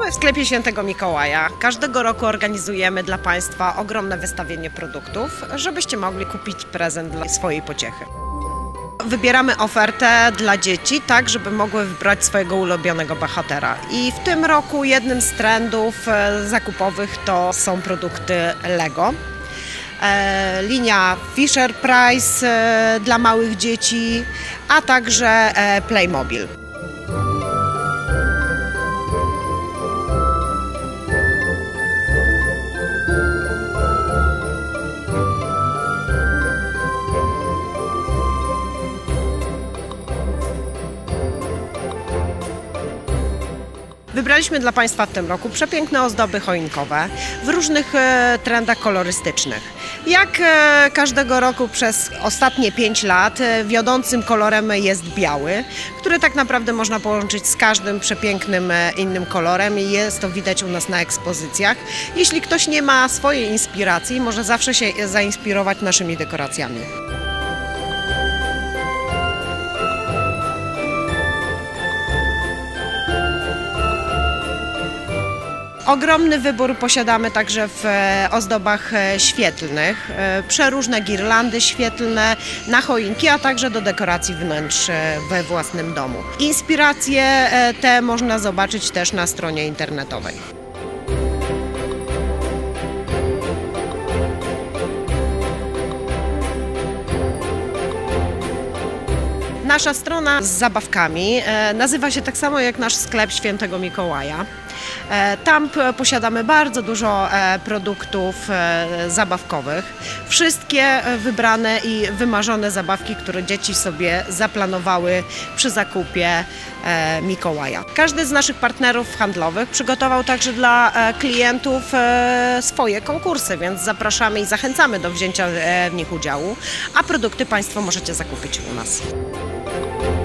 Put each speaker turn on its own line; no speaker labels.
Witamy w sklepie Świętego Mikołaja. Każdego roku organizujemy dla Państwa ogromne wystawienie produktów, żebyście mogli kupić prezent dla swojej pociechy. Wybieramy ofertę dla dzieci, tak żeby mogły wybrać swojego ulubionego bohatera. I w tym roku jednym z trendów zakupowych to są produkty Lego. Linia Fisher-Price dla małych dzieci, a także Playmobil. Wybraliśmy dla Państwa w tym roku przepiękne ozdoby choinkowe w różnych trendach kolorystycznych. Jak każdego roku przez ostatnie 5 lat wiodącym kolorem jest biały, który tak naprawdę można połączyć z każdym przepięknym innym kolorem i jest to widać u nas na ekspozycjach. Jeśli ktoś nie ma swojej inspiracji, może zawsze się zainspirować naszymi dekoracjami. Ogromny wybór posiadamy także w ozdobach świetlnych, przeróżne girlandy świetlne na choinki, a także do dekoracji wnętrz we własnym domu. Inspiracje te można zobaczyć też na stronie internetowej. Nasza strona z zabawkami nazywa się tak samo jak nasz sklep Świętego Mikołaja. Tam posiadamy bardzo dużo produktów zabawkowych. Wszystkie wybrane i wymarzone zabawki, które dzieci sobie zaplanowały przy zakupie Mikołaja. Każdy z naszych partnerów handlowych przygotował także dla klientów swoje konkursy, więc zapraszamy i zachęcamy do wzięcia w nich udziału, a produkty Państwo możecie zakupić u nas.